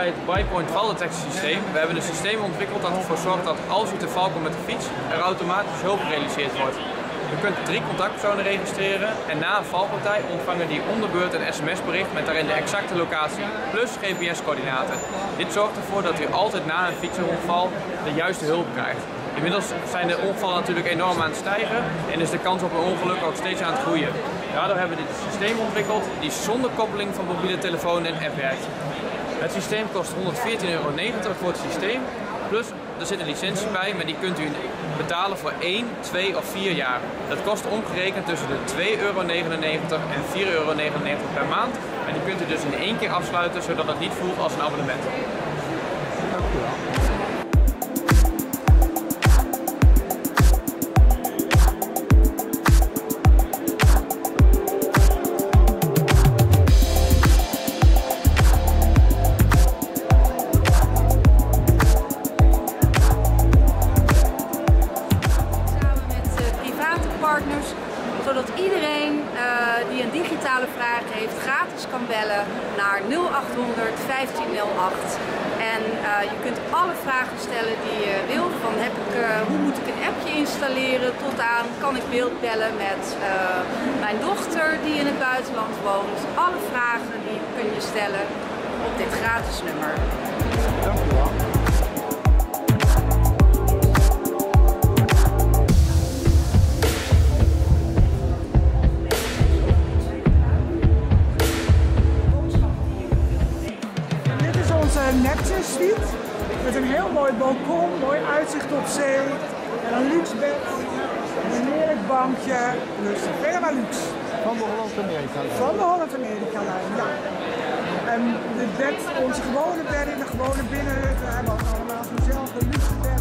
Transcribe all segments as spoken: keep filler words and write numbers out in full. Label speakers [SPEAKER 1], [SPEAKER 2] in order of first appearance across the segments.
[SPEAKER 1] bij het BikePoint valdetectiesysteem. We hebben een systeem ontwikkeld dat ervoor zorgt dat als u te val komt met de fiets, er automatisch hulp gerealiseerd wordt. U kunt drie contactpersonen registreren en na een valpartij ontvangen die om de beurt een sms-bericht met daarin de exacte locatie plus G P S-coördinaten. Dit zorgt ervoor dat u altijd na een fietserongeval de juiste hulp krijgt. Inmiddels zijn de ongevallen natuurlijk enorm aan het stijgen en is de kans op een ongeluk ook steeds aan het groeien. Daardoor hebben we dit systeem ontwikkeld die zonder koppeling van mobiele telefoon en app werkt. Het systeem kost honderdveertien euro negentig voor het systeem, plus er zit een licentie bij, maar die kunt u betalen voor één, twee of vier jaar. Dat kost omgerekend tussen de twee euro negenennegentig en vier euro negenennegentig per maand. En die kunt u dus in één keer afsluiten, zodat het niet voelt als een abonnement.
[SPEAKER 2] Dank u wel.
[SPEAKER 3] Zodat iedereen uh, die een digitale vraag heeft gratis kan bellen naar nul achthonderd vijftien nul acht. En uh, je kunt alle vragen stellen die je wil, van heb ik, uh, hoe moet ik een appje installeren tot aan kan ik beeldbellen met uh, mijn dochter die in het buitenland woont. Alle vragen die kun je stellen op dit gratis nummer.
[SPEAKER 2] Dank u wel.
[SPEAKER 4] Neptune suite met een heel mooi balkon, mooi uitzicht op zee en een luxe bed, een heerlijk bankje, dus helemaal luxe.
[SPEAKER 2] Van de Holland-Amerika-lijn?
[SPEAKER 4] Van de Holland-Amerika-lijn, ja. En de bed, onze gewone bedden, de gewone binnenhut, we hebben ook allemaal zo'nzelfde luxe bed.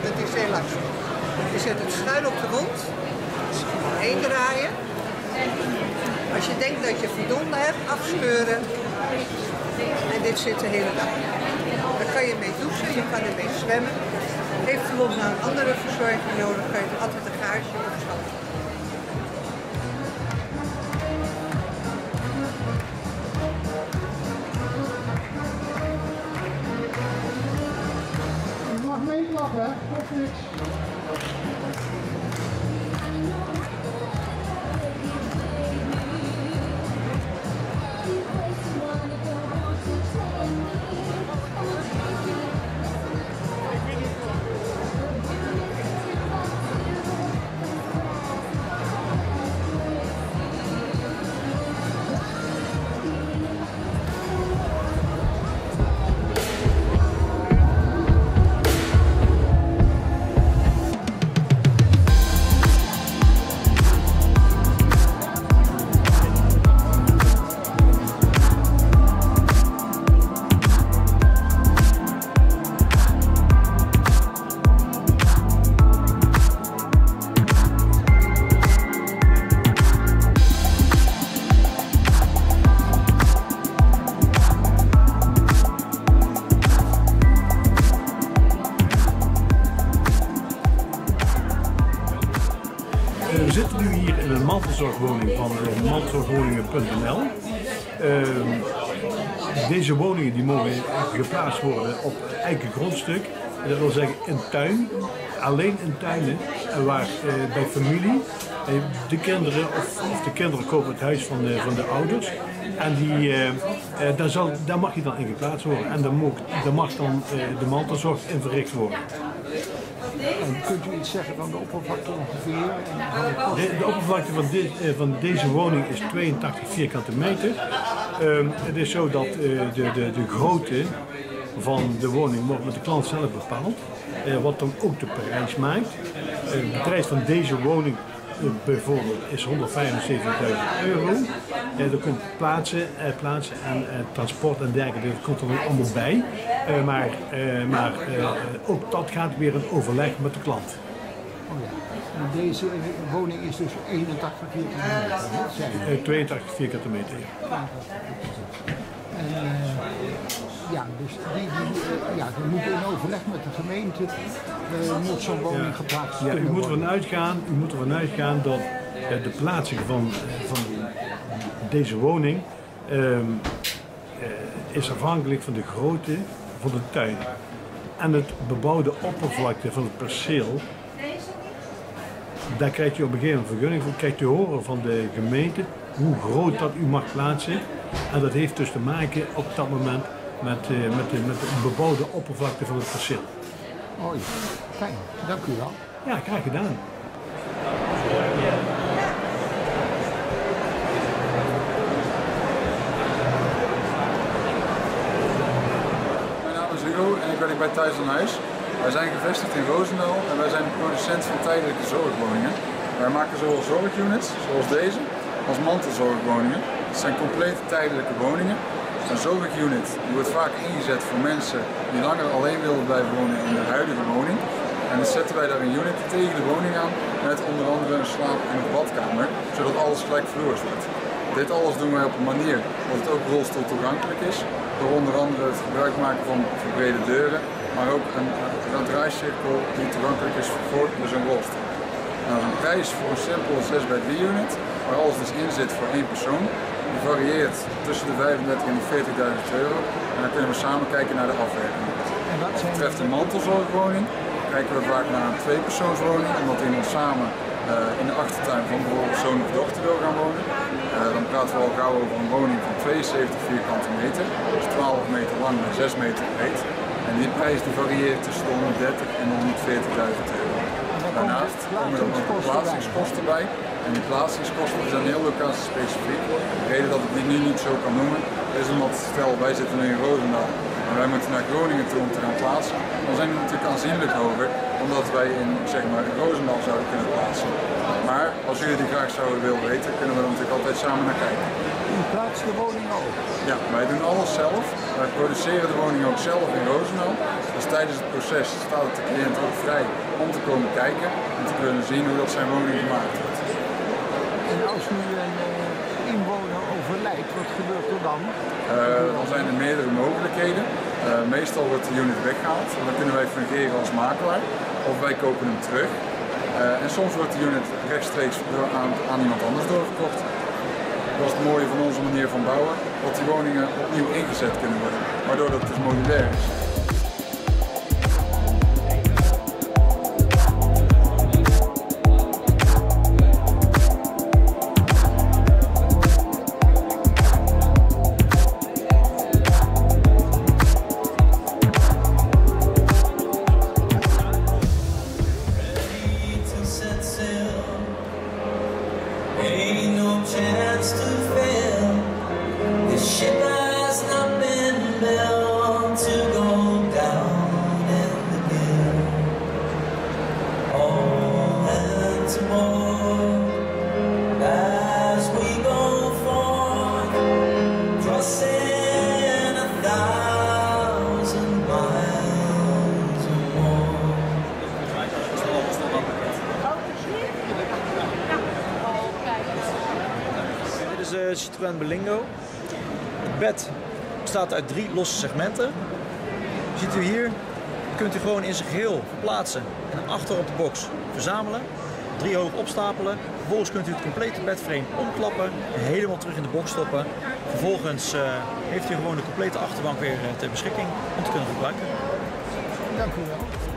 [SPEAKER 5] het is heel lang. Je zet het schuin op de grond, heen draaien. Als je denkt dat je voldoende hebt, afscheuren. En dit zit de hele dag. Daar kan je mee douchen, je kan ermee zwemmen. Heeft u nog een andere verzorging nodig, kan je er altijd een gaasje op schatten.
[SPEAKER 2] Je mag meeklappen, hè? Kost niks.
[SPEAKER 6] We zitten nu hier in een mantelzorgwoning van mantelzorgwoningen punt n l. Uh, deze woningen die mogen geplaatst worden op eigen grondstuk. Dat wil zeggen een tuin, alleen in tuinen waar uh, bij familie uh, de kinderen of, of de kinderen kopen het huis van de, van de ouders. En die, uh, uh, daar, zal, daar mag je dan in geplaatst worden en daar mag, daar mag dan uh, de mantelzorg in verricht worden.
[SPEAKER 2] En kunt u iets zeggen van de oppervlakte ongeveer?
[SPEAKER 6] De, de oppervlakte van, dit, van deze woning is tweeëntachtig vierkante meter. Uh, het is zo dat uh, de, de, de grootte van de woning wordt met de klant zelf bepaald. Uh, wat dan ook de prijs maakt. Uh, de prijs van deze woning uh, bijvoorbeeld is honderdvijfenzeventigduizend euro. Uh, er komt plaatsen, uh, plaatsen en uh, transport en dergelijke, dat komt er nog allemaal bij. Uh, maar uh, maar uh, ook dat gaat weer een overleg met de klant.
[SPEAKER 2] Oh ja. En deze woning is dus eenentachtig vierkante meter, zijn
[SPEAKER 6] uh, tweeëntachtig vierkante meter. Ja.
[SPEAKER 2] En uh, ja, dus die, die, uh, ja, we moeten in overleg met de gemeente, uh, moet zo'n woning ja. geplaatst
[SPEAKER 6] ja,
[SPEAKER 2] kunnen
[SPEAKER 6] u moet
[SPEAKER 2] worden.
[SPEAKER 6] ervan uitgaan, u moet ervan uitgaan dat uh, de plaatsing van, uh, van deze woning uh, uh, is afhankelijk van de grootte van de tuin en het bebouwde oppervlakte van het perceel. Daar krijgt u op een gegeven moment vergunning voor, krijgt u horen van de gemeente hoe groot dat u mag plaatsen. En dat heeft dus te maken op dat moment met, uh, met, de, met de bebouwde oppervlakte van het perceel.
[SPEAKER 2] Oh ja, fijn, dank u wel.
[SPEAKER 6] Ja, graag gedaan.
[SPEAKER 7] Mijn naam is Hugo en ik werk bij Thuis aan Huis. Wij zijn gevestigd in Roosendaal en wij zijn de producent van tijdelijke zorgwoningen. Wij maken zowel zorgunits, zoals deze, als mantelzorgwoningen. Het zijn complete tijdelijke woningen. Een zorgunit wordt vaak ingezet voor mensen die langer alleen willen blijven wonen in de huidige woning. En dan zetten wij daar een unit tegen de woning aan met onder andere een slaap- en een badkamer, zodat alles gelijkvloers wordt. Dit alles doen wij op een manier dat het ook rolstoel toegankelijk is, door onder andere het gebruik maken van verbrede deuren, maar ook een, een draaicirkel die toegankelijk is voor dus een rolstoel. Nou, een prijs voor een simpele zes bij drie unit, waar alles dus in zit voor één persoon, die varieert tussen de vijfendertig en de veertigduizend euro. En dan kunnen we samen kijken naar de afwerking.
[SPEAKER 2] En wat zijn
[SPEAKER 7] betreft een mantelzorgwoning kijken we vaak naar een tweepersoonswoning, omdat iemand samen uh, in de achtertuin van bijvoorbeeld zoon of dochter wil gaan wonen. Uh, dan praten we al gauw over een woning van tweeënzeventig vierkante meter, dus twaalf meter lang en zes meter breed. En die prijs die varieert tussen de honderddertig en de honderdveertigduizend euro. Daarnaast komen er nog plaatsingskosten bij. En die plaatsingskosten zijn heel locatie specifiek. De reden dat ik die nu niet zo kan noemen is omdat, stel wij zitten nu in Roosendaal En wij moeten naar Groningen toe om te gaan plaatsen. Dan zijn die natuurlijk aanzienlijk hoger, omdat wij in zeg maar, Roosendaal zouden kunnen plaatsen. Maar als jullie die graag zouden willen weten, kunnen we er natuurlijk altijd samen naar kijken.
[SPEAKER 2] U plaatst de woning ook?
[SPEAKER 7] Ja, wij doen alles zelf. Wij produceren de woning ook zelf in Roosendaal. Dus tijdens het proces staat het de cliënt ook vrij om te komen kijken en te kunnen zien hoe dat zijn woning gemaakt wordt.
[SPEAKER 2] En als nu een uh, inwoner overlijdt, wat gebeurt er dan?
[SPEAKER 7] Uh, dan zijn er meerdere mogelijkheden. Uh, meestal wordt de unit weggehaald. Dan kunnen wij fungeren als makelaar of wij kopen hem terug. Uh, en soms wordt de unit rechtstreeks aan, aan iemand anders doorverkocht. Dat is het mooie van onze manier van bouwen, dat die woningen opnieuw ingezet kunnen worden, waardoor dat dus modulair is.
[SPEAKER 8] Ain't no chance to fail. This ship has not been built to go down in the gale. All hands aboard as we go forth, crossing a thousand miles or more.
[SPEAKER 9] Dit is uh, Citroën Berlingo. Het bed bestaat uit drie losse segmenten. Ziet u hier, kunt u gewoon in zijn geheel plaatsen en achter op de box verzamelen. Drie hoog opstapelen. Vervolgens kunt u het complete bedframe omklappen en helemaal terug in de box stoppen. Vervolgens uh, heeft u gewoon de complete achterbank weer uh, ter beschikking om te kunnen gebruiken.
[SPEAKER 2] Dank u wel.